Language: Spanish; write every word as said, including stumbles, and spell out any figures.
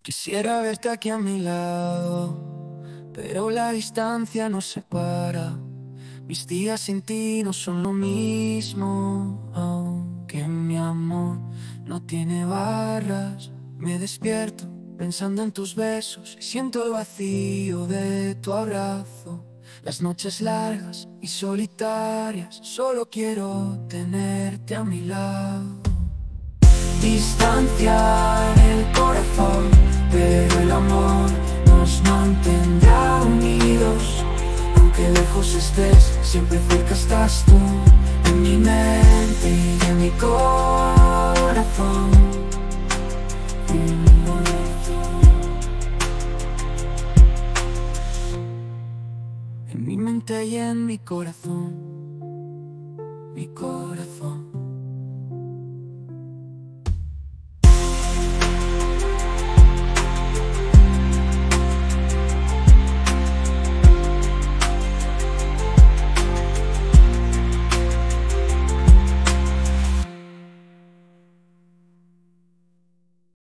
Quisiera verte aquí a mi lado, pero la distancia nos separa. Mis días sin ti no son lo mismo, aunque mi amor no tiene barras. Me despierto pensando en tus besos y siento el vacío de tu abrazo. Las noches largas y solitarias, solo quiero tenerte a mi lado. Distancia en el corazón, pero el amor nos mantendrá unidos. Aunque lejos estés, siempre cerca estás tú, en mi mente y en mi corazón. En mi mente y en mi corazón, mi corazón.